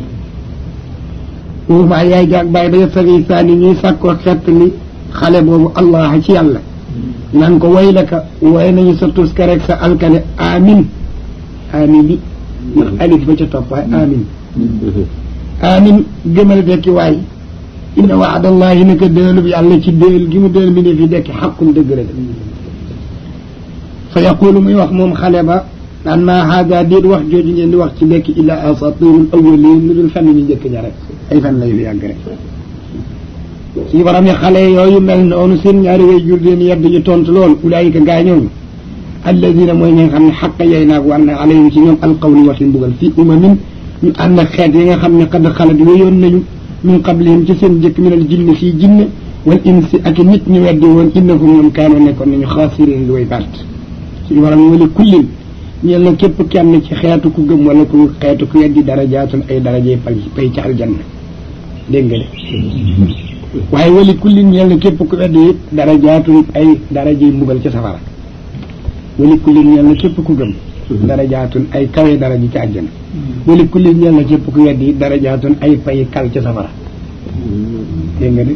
waxuma yaay ja ak baay ba yastaxiisaani ñuy sàkkoo xettali xale boobu allah ci yàlla naan ko waylaka way nañu sa tuska rek sa alkane amin amin bi ndax alif ba ca topp waaye amin amin gëmal dekki waay inna waadallahi naka déelub yàlla ci déel gi mu déel mi ne fi dekki xaqun dëgg la fa yaqulu muy wax moom xale ba naan maa haada déet wax jooju ngeen di wax ci dekki illa asatirul awwalin lu dul fenn ñu njëkk ña rek ay fan lay lu yàgg rek suñu borom ne xale yooyu mel noonu seen ñaari way jur leen yedd ñu tontu lool ulaayika gaañooñu alladina mooy ñi nga xam ne xaqa yey naag war na alayhim ci ñoom alqawlu waxi mbugal fii umamin ñu ànd ak xeet yi nga xam ne xad xalat wéyoon nañu min qablihim ci seen jëkk minal jinne fii jinne wal insi ak nit ñu weddi woon innahum ñoom kaanoo nekkoon nañu xaasirin li way perte suñu borom wali kullin ñeel na képp kenn ci xeetu ku gëm wala ku xeetu ku weddi darajaatun ay darajey pay ci aljanna dégg nga de waaye wali kullin ñeel na képp ku weddi it darajaatun ay darajey mbugal ci safara wali kullin ñeel na képp ku gëm darajaatun ay kawe daraji ci àjjana wali kullin ñeel na képp ku weddi it darajaatun ay pay kal ci safara dégg nga de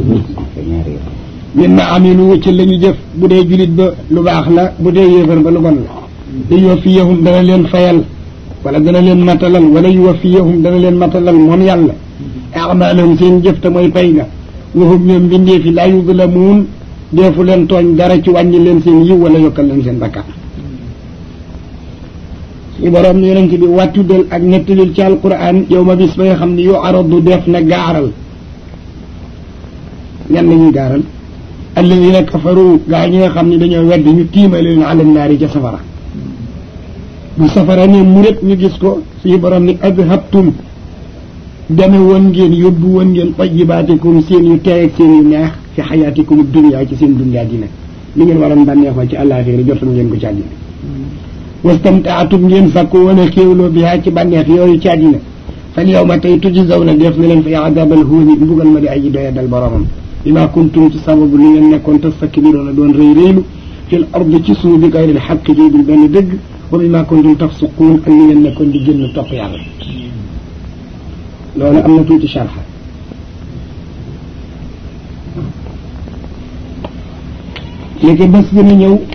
min ma amilu ci la ñu jëf bu dee julit ba lu baax la bu dee yéefar ba lu bon la te yuwaffiyahum dana leen fayal wala dana leen matalal wala yuwaffiyahum dana leen matalal moom yàlla a'maalahum seen jëf te mooy pay ga wahum ñoom mbindee fi laa yuzlamuun deefu leen tooñ dara ci wàññi leen seen yiw wala yokkal leen seen bakkaar suñu borom yonent bi wàttudal ak nettalil ci alquran yow ma bis ba nga xam ne yu aradu def na gaaral ñan la ñuy gaaral alladina kafaru gaa ñi nga xam ne dañoo wedd ñu tiimale leen ala naari ca safara bu safara ne muret ñu gis ko suñu borom ni adhabtum deme woon ngeen yóbbu woon ngeen tayibaatikum seen yu teey ak seen yu neex fi xayaatikum dunya ci seen dunyaa dina li ngeen waroon bànneexoo ci àllaaxira jotoon ngeen ko ci àddina wastamtaatum ngeen sàkku woon a xéewloo bihaa ci bànneex yooyu ci àddina fal yawma tey tujzawna def na leen fi adabal huuni mbugal ma di aji doya dal boromam bima kuntum ci sababu li ngeen nekkoon tastakbiruuna doon rëy rëylu fil ardi ci suuf bi gayril xaq ji dul benn dëgg wa bima kuntum tafsuquun ak li ngeen nekkoon di génn topp yàlla loolu am na tuuti sharxa léegi bés gën a ñëw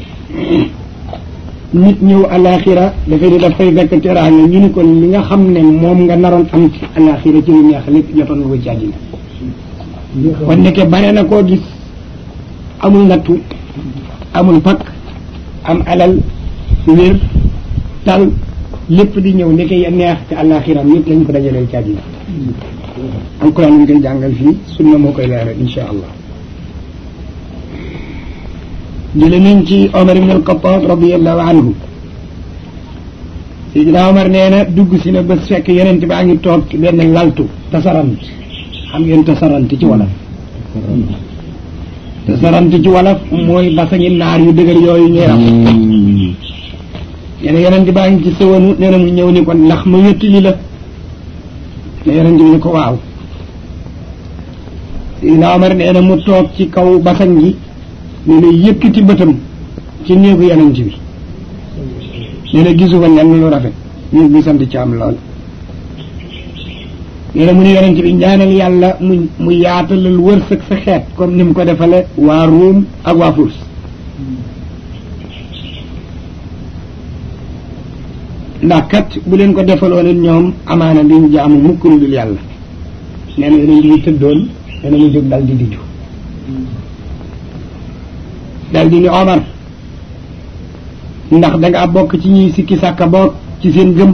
nit ñëw alaxira dafay di dafay fekk teraanga ñu ni kon li nga xam ne moom nga naroon am ci alaxira ci lu neex lépp jotoon nga ko ci àddina kon nekke bare na koo gis amul nattu amul pakk am alal wér tal lépp di ñëw nekke ya neex ci alaxiram nit lañ ko dajaleel ci àddina alquran ñu koy jàngal fii sunna moo koy leeral insha allah jële nañ ci Omar ibn al-Khattab radiyallahu anhu Seydina Omar nee na dugg si na bés fekk yeneen baa ngi toog ci benn laltu tasarant xam ngeen tasaranti ci wolof tasaranti ci wolof mooy basangi naar yu dëgër yooyu ñuy rab nee na yeneen baa ngi ci sëwanu nee na mu ñëw ni ko ndax ma wéttali la ne yeneen bi ni ko waaw Seydina Omar nee na mu toog ci kaw basang gi nee na yëkkati bëtam ci néegu yonent bi nee na gisu fa lenn lu rafet néeg bi sant ci am lool nee na mu ne yonent bi ñaanal yàlla mu yaatalal wërsëg sa xeet comme ni mu ko defale waa Ruum ak waa Furs ndax kat bu leen ko defaloon ñoom amaana duñ jaamu mukk lu dul yàlla nee na yonent bi tëddoon nee na mu jóg dal di diju dal di ni Omar ndax dangaa bokk ci ñuy sikki sàkka bokk ci seen gëm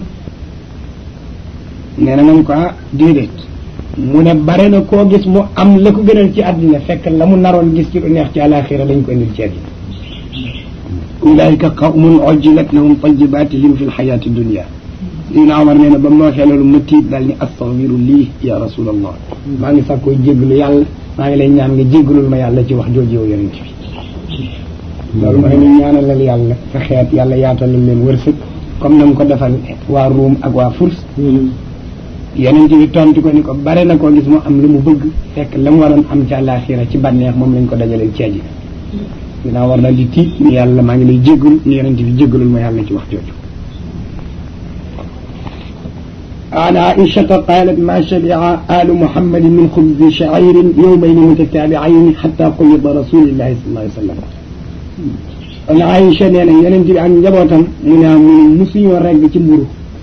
nee na man ko déedéet mu ne bare na koo gis mu am la ko gënal ci àddina fekk la mu naroon gis ci lu neex ci àlaxira lañ ko indil ci àddina ulaayika qawmun ujjilat lahum tayyibaatihim fi lxayaati dunia Seydina Omar nee na ba mu waxee loolu ma tiit daal ni astaghfiru lii ya rasulallah maa ngi sax koy jéggalu yàlla maa ngi lay ñaan nga jéggalul ma yàlla ci wax jooju yow yonent bi loolu mooy ñu ñaanalal yàlla sa xeet yàlla yaatalal leen wërsëg comme na mu ko defal waa Ruum ak waa Furs yonent bi tontu ko ni ko bare na koo gis mu am lu mu bëgg fekk la mu waroon am ci àllaaxira ci bànneex moom lañ ko dajaleel ci àddina dinaa war na di tiit ni yàlla maa ngi lay jéggalu ni yonent bi jéggalul ma yàlla ci wax jooju an Aïchata qaalat ma shabi'a alu Muhammadin min xubzi sha'irin yawmayni mutataabi'ayni xatta quyida rasulillahi sallallahu alayhi wa sallam kon Aïcha nee na yonent bi ak njabootam mu ne musuñoo regg ci mburu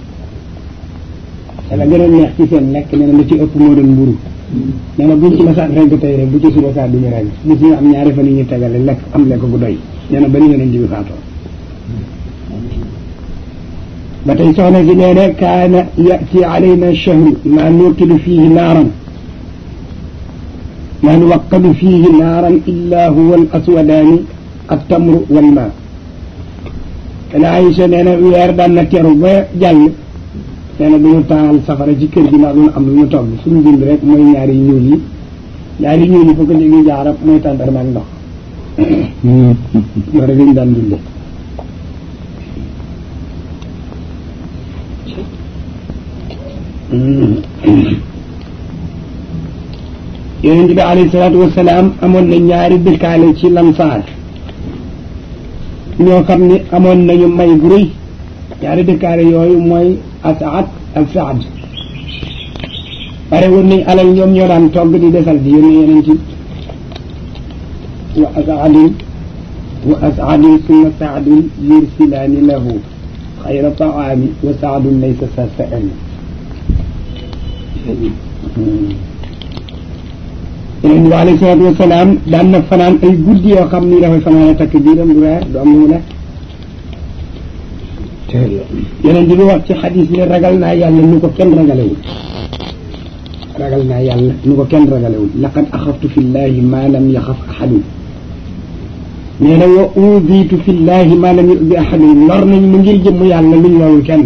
dana gën a neex ci seen lekk nee na la ci ëpp moo doon mburu nee na buñ ci masaan regg tey rek bu ci suba saa duñu regg musuñu am ñaari fan yi ñu tegale lekk am lekk gu doy nee na ba ni yonent bi faatoo ba tey soxna si nee na kaana yati alayna shahru ma nuqidu fihi naaran maa nuwaqqadu fiihi naaran illaa huwa al aswadaani attamru wal maa kana Aïcha nee na weer daan na teru ba jàll nee na duñu taal safara ci kër gi ndax duñu am lu ñu togg suñu bind rek mooy ñaari ñuul yi foo ko léegi jaarab mooy tàndarma ak ndox loolu rek ñu daan dundee yonent bi alayhi salaatu wasalaam amoon na ñaari dëkkaale ci Lansaar ñoo xam ni amoon nañu may gu rëy ñaari dëkkaale yooyu mooy Asad ak Saad pare woon nañ alal ñoom ñoo daan togg di desal di yónni yonent wa asadin summa saadun yursilaani lahu xayra taami wa saadun laysa sa sa'ani yonent bi alayhi salaatu wasalaam daan na fanaan ay guddi yoo xam ni dafay fanaan a takk biiram du reer du am lu mu lekk yonent bi wax ci xadis ne ragal naa yàlla nu ko kenn ragalewul laqad axaftu fi llahi ma lam yaxaf ahadun nee na wa udiitu fi llahi ma lam yu'di ahadun lor nañ mu ngir jëmm yàlla luñ lorul kenn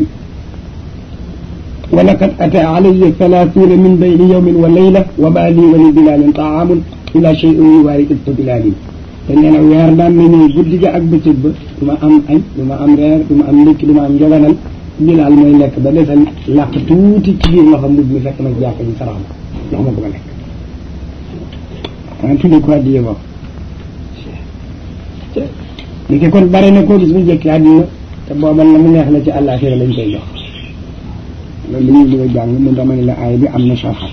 wa laqad ataa alayya salaasuuna min bayni yawmin wa layla wa ma lii wa li bilaalin taamun ila shay'un yuwaari ibta bilaalin te nee na weer daan na ñëw guddi ga ak bëccëg ba du ma am añ du ma am reer du ma am ndékki du ma am njoganal bilaal mooy lekk ba desal làq tuuti ci biir loxo mbub mi fekk ma ci jàkk ji sarax ma jox ma ko ma lekk maa tudde ko addiye boobu ni ki kon bare na koo gis mu jëkki àddina te boobal la mu neex la ci àllaaxira lañ koy jox loolu li ñuy bëgg a jàng mu dama ne la aay bi am na sarxat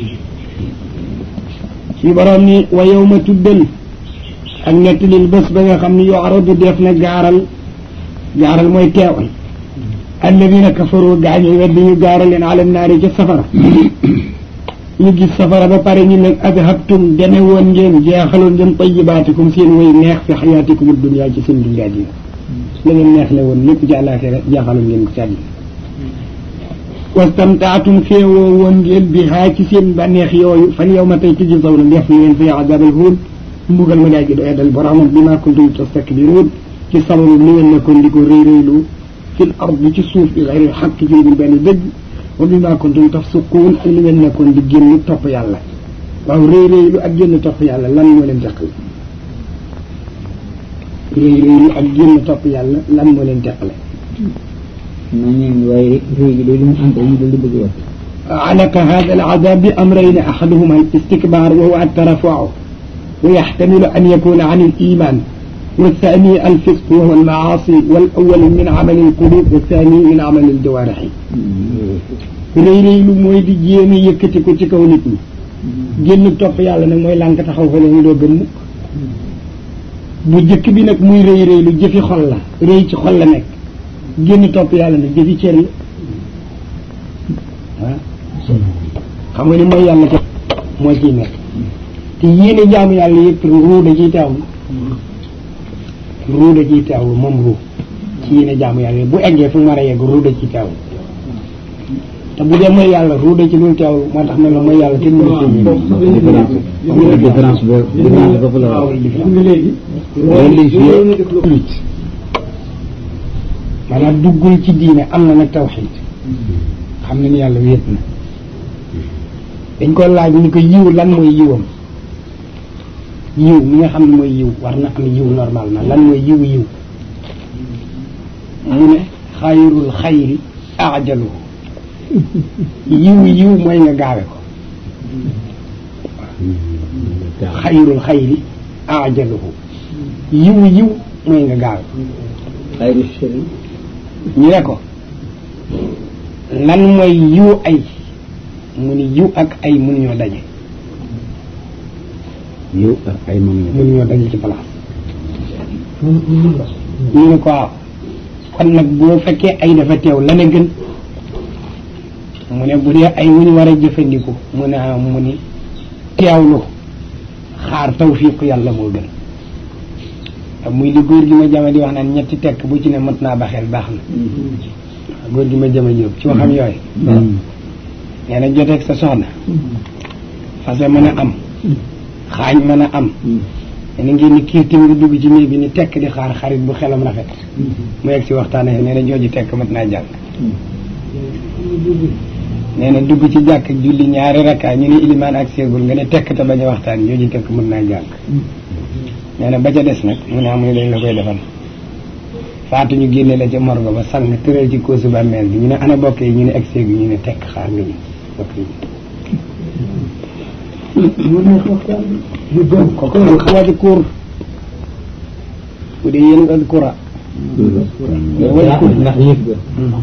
ci borom ni wa yawma tuddal ak nettalil bés ba nga xam ni yu'radu def na gaaral mooy teewal alladina kafaru gaañu weddi ñu gaaral leen ala naari ca safara ñu gis safara ba pare ñu ne adhabtum deme woon ngeen jeexaloon ngeen tayyibaatikum seen way neex fi xayaatikum dunya ci seen dunyaa ji la ngeen neex le woon lépp ci àllaaxira jeexaloon ngeen ko ci àddina wastamtaatum feewoo woon ngeen bihaa ci seen bànneex yooyu fal yawma tey ci tujzawna def na leen fay azaabal huun mbugal ma daa ji doy dal boromam bimaa kuntum tastakbiruun ci sababu li ngeen nekkoon di ko rëy rëylu fil ard ci suuf bi xayril xaq ci lu benn dëgg wa bimaa kuntum tafsuquun ak li ngeen nekkoon di génn topp yàlla waaw rëy rëylu ak génn topp yàlla lan moo leen teqale rëy rëylu ak génn topp yàlla lan moo leen teqale waaye rëy gi loolu mu ànd ñu dal di bëgg wax alaka hada al azab bi amrayni ahaduhuma al istikbar wa huwa at tarafu'u wa yahtamilu an yakuna an al iman والثاني الفسق وهو المعاصي والأول من عمل القلوب والثاني من عمل الجوارح rëy rëylu mooy di jéem a yëkkati ko ci kaw nit ñi génn topp yàlla nag mooy lànk taxaw fa leen doo gëm mukk bu jëkk bi nag muy rëy rëylu jëfi xol la rëy ci xol la nekk génn topp yàlla nag jëfi cër la xam nga ni mooy yàlla ca moo ciy nekk te yéene jaamu yàlla yëpp ruu da ciy teewlu ruu da ciy teewlu moom ruu ci yéene jaamu yàlla bu eggee fu mu war a yegg ruu da ciy teewlu te bu dee mooy yàlla ruu da ci dul teewlu moo tax ne la mooy yàlla kenn mënu différence boobu la maanaam duggul ci diine am na nag tawxiid xam na ni yàlla wéet na dañ ko laaj ni ko yiw lan mooy yiwam yiw mi nga xam ne mooy yiw war na am yiw normal na lan mooy yiw mu ne xayrul xayri ajaluhu yiw mooy nga gaawe ko xayrul xayri ajaluhu yiw mooy nga gaawe ko xayru shari ñu ne ko lan mooy yiw ay mu ni yiw ak ay mënuñoo daje yiw ak ay mënuñoo daje ci place ñu ne ko waaw kon nag boo fekkee ay dafa teew lan a gën mu ne bu dee ay wuñu war a jëfandiku mu ne mu ni teewlu xaar tawfiiq yàlla moo gën muy li góor gi ma jama di wax naan ñetti tekk bu ci ne mot naa baxeel baax na góor gi ma jama ñëw ci waxam yooyu nee na joteeg sa soxna fase mën a am xaañ mën a am ne ngeen ni kiirtim nga dugg ci néeg bi ni tekk di xaar xarit bu xelam rafet mu yegg si waxtaane nee na jooju tekk mat naa jàng nee na dugg ci jàkk julli ñaari rakkaa ñu ne ilimaan ak séegul nga ne tekk te bañ a waxtaan jooju tekk mën naa jàng nee na ba ca des nag mu ne amuñu dañ la koy defal faatu ñu génne la ca morgo ba sang tëral ci koosu bàmmeel bi ñu ne ana bokk yi ñu ne ak séegu ñu ne tekk xaar nga ñu bokk yi ñu gëm ko waati kuur bu dee yéen nga kura ndax yëg ga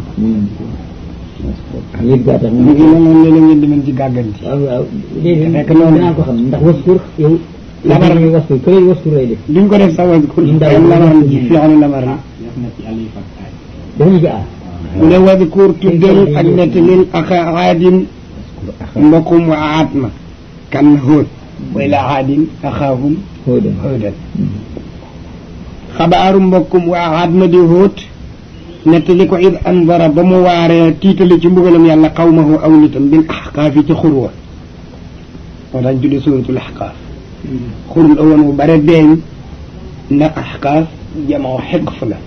yëg gaa tax mu ngi noonu léeg-léeg ngeen di mën ci gàgganti waaw léegi fekk noonu dinaa ko xam ndax waskur yow lamar mi waskur këlay waskur lay def duñ ko def sax waskur lamar ji fi'lu lamar la dañu ci mu ne waskur tuddal ak nettalil aka aadin mbokkum wa aat ma kan hóot way la aadin axaahum hóodan xabaaru mbokkum wa aat ma di hóot nettali ko id andara ba mu waaree tiitali ci mbugalam yàlla qawmahu aw nitam bil ahqaafi ci xurwa moo tax tudde suuratul ahqaaf xurul awoon wu bare beeñ na ahqaaf jamoo xiqf la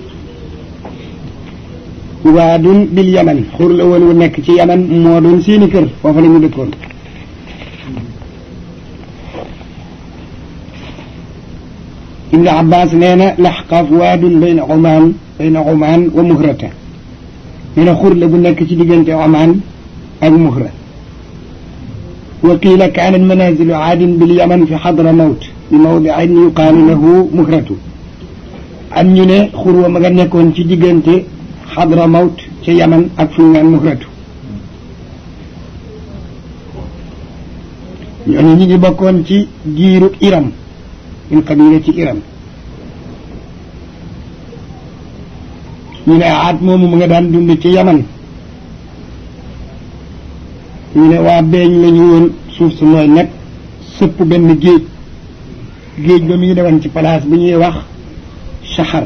waadun bil yaman xurul awoon wu nekk ci yaman moo doon seeni kër foofa la ñu dëkkoon ibnu abbas nee na laxqaaf waadun bayna Oman wa Muhrata nee na xur la bu nekk ci diggante Oman ak Muhra wa qiila kaanat manaazilu aadin bil yaman fi Hadramawt bi mawdi'in yuqaalu lahu Muhratu am ñu ne xur wa ma nga nekkoon ci diggante Hadramawt ca yaman ak fu ñu naan Muhratu ñooñu ñi ngi bokkoon ci giiru Iram min qabila ci Iram ñu ne aat moomu mu nga daan dund ci yaman ñu ne waa beeñ la ñu woon suuf su nooy nekk sëpp benn géej ba mu ngi demoon ci place bu ñuy wax Saxar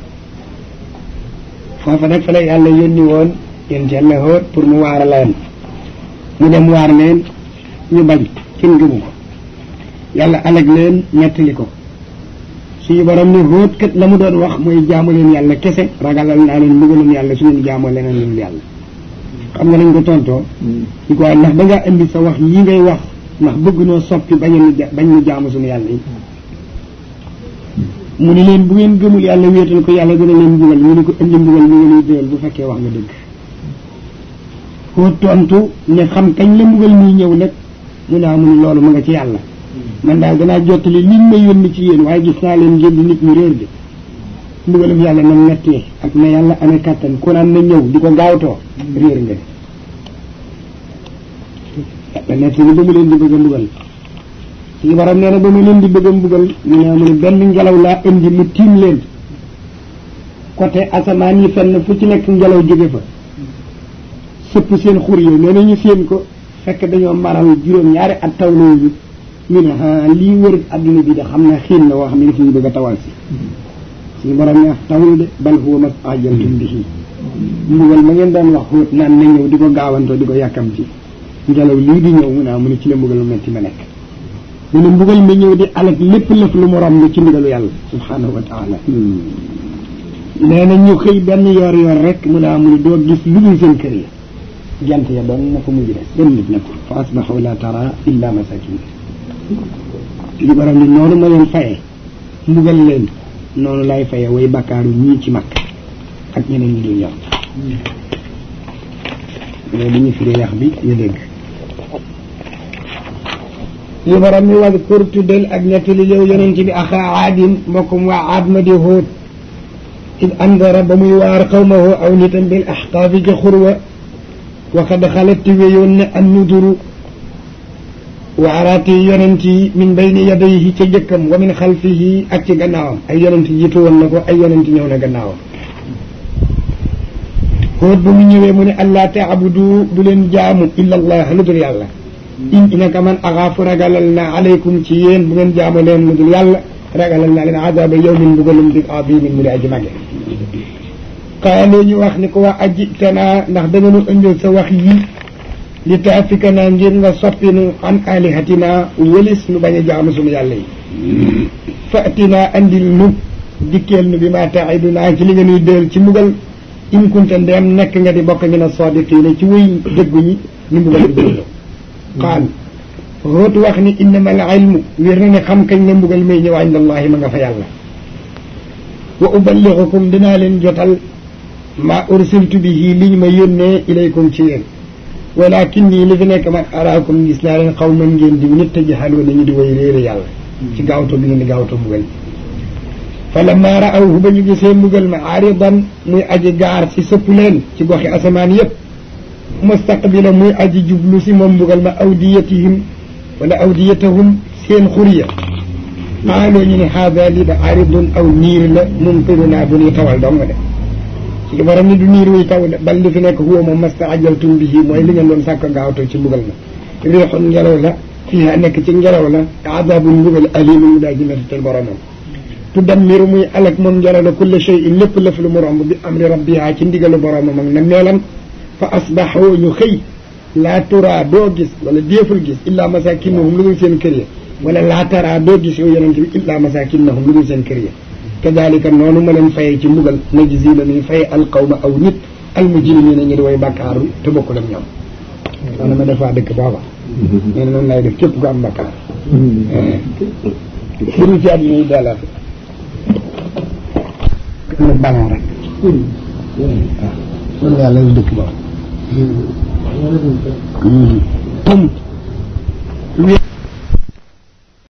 foofa nag fa la yàlla yónni woon yéen ci yàlla hóot pour mu waar leen mu dem waar leen ñu bañ kenn gëmu ko yàlla alag leen nettali ko suñu borom ne hóot kat la mu doon wax mooy jaamu leen yàlla kese ragalal naa leen mbugalum yàlla su ngeen jaamoo leneen lu yàlla xam nga nañ ko tontoo ñu ko waaye ndax da ngaa indi sa wax yi ngay wax ndax bëgg noo soppi bañ ñu jaamu suñu yàlla yi mu ne leen bu ngeen gëmul yàlla wéetal ko yàlla dina leen mbugal ñu ne ko indi mbugal mi nga nuy déyal bu fekkee wax nga dëgg hóot tontu ne xam kañ la mbugal muy ñëw nag mu ne amul loolu mu nga ci yàlla man daal danaa jottali liñ ma yónni ci yéen waaye gis naa leen ngeen di nit ñu réer de mbugalum yàlla na mettee ak na yàlla amee kàttan ku naan na ñëw di ko gaawtoo réer nga de yàlla nett ni ba mu leen di bëgg a mbugal suñu borom nee na ba mu leen di bëgg a mbugal mu ne mu ne benn ngelaw laa indi mu tiim leen côté asamaan yi fenn fu ci nekk ngelaw jóge fa sëpp seen xur yi nee na ñu séen ko fekk dañoo maral juróom-ñaari at taw loolu ñu ne lii wër adduna bi de xam na xiin la woo xam ne daf ñu bëgg a tawal si suñu borom ne tawul de bal huwa mastajaltum bihi mbugal ma ngeen doon wax xóot naan na ñëw di ko gaawantoo di ko yàkkamti ngelaw lii di ñëw mu ne mu ne ci la mbugal mu metti ma nekk mu ne mbugal ma ñëw di alak lépp lëf lu mu romb ci ndigalu yàlla subhanahu wa taala nee na ñu xëy benn yoor rek mu ne doo gis lu dul seen kër yi jant ya doon na ko mujj des benn nit nekkul fa asbaxu la tara illa masakin li borom ni noonu ma leen faye mbugal leen noonu lay faye way bakkaaru ñii ci mag ak ñeneen ñi dul ñor mais li ñu firi yax bi ñu dégg li borom ni wadkur tuddal ak nettali yow yonent bi axa aadin mbokkum waa aad ma di hóot id andara ba muy waar qawmahu aw nitam bil ahqaafi ca xurwa waxad xalat wéyoon ne an nuduru waaraati yonent yi min bayni yadayhi ca jëkkam wa min xalfihi ak ci gannaawam ay yonent jiitu woon na ko ay yonent ñëw na gannaawam hóot ba mu ñëwee mu ne allaa taabudu bu leen jaamu illa allah lu dul yàlla innaka man axaafu ragalal na aleykum ci yéen bu ngeen jaamu leen lu dul yàlla ragalal na leen adaba yawmin mbugalum di azimin mu di aji mage qaalu ñu wax ni ko waa ajitana ndax da nga nu indil sa wax yi li taafika naa ngir nga soppinu an alihatina wëlis nu bañ a jaamu sunu yàlla yi fatina andil nu dikkeel nu bi ma taiduna ci li nga nuy déel ci mbugal in kunta ndeem nekk nga di bokk min as-sadiqina ci wëy dëggu ñi ni mbugal di déglu qaal root wax ni innama al ilmu wér na ne xam kañ ne mbugal may ñëw inda allahi ma nga fa yàlla wa uballighukum dinaa leen jotal ma ursiltu bihi liñ ma yónnee ilaykum ci yéen walakin nii li fi nekk man araakum gis naa leen xaw man ngeen di nit tajhaluuna nañu di way réere yàlla ci gaawto bi ngeen di gaawto mbugal fa lamma raawhu ba ñu gisee mbugal ma aaridan muy aji gaar si sëpp leen ci goxi asamaan yépp mustaqbila muy aji jublu si moom mbugal ma awdiyatihim wala awdiyatahum seen xuriya qaaloo ñu ne haada lii da aaridun aw niir la mumtiruna bu ñuy tawal dong de ci borom ni du niir wuy taw de bal li fi nekk huwa moom mastaajaltum bihi mooy li ngeen doon sàkk gaawto ci mbugal ma riixun ngelaw la fiiha nekk ci ngelaw la adabun mbugal alimun mu daa ji mettital boromam tudammiru muy alak moom ngelaw la kulla shay'in lépp lëf lu mu romb bi amri rabbiha ci ndigalu boromam ak na meelam fa asbaxoo ñu xëy laa tura doo gis wala déeful gis illaa masakinnahum lu dul seen kër ya wala laa tara doo gis yow yonent bi illaa masakinnahum lu dul seen kër ya kadalika noonu ma leen fayee ci mbugal najzi la ñuy fay alqawma aw nit almujrimina ñu di way bàkkaaru te bokkul ak ñoom wala ma defaa dëkk booba nee na noonu lay def képp ku am bàkkaar suru ci àdduna yi dalaat na balon rek waaw loolu yàlla dëkk booba